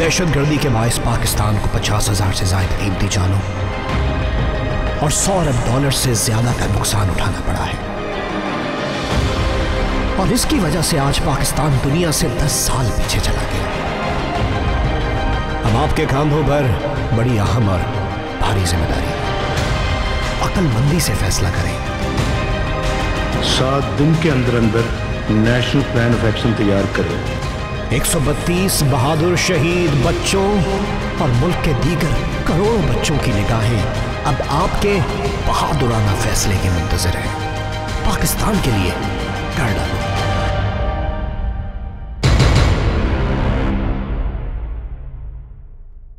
दहशतगर्दी के बायस पाकिस्तान को 50,000 से ज्यादा कीमती जानों और $100 अरब से ज्यादा का नुकसान उठाना पड़ा है। और इसकी वजह से आज पाकिस्तान दुनिया से 10 साल पीछे चला गया। अब आपके कांधों पर बड़ी अहम और भारी जिम्मेदारी है। अक्लमंदी से फैसला करें। 7 दिन के अंदर अंदर नेशनल प्लान ऑफ एक्शन तैयार करें। 132 बहादुर शहीद बच्चों और मुल्क के दीगर करोड़ों बच्चों की निगाहें अब आपके बहादुराना फैसले के मुंतज़िर है। पाकिस्तान के लिए कर डालो।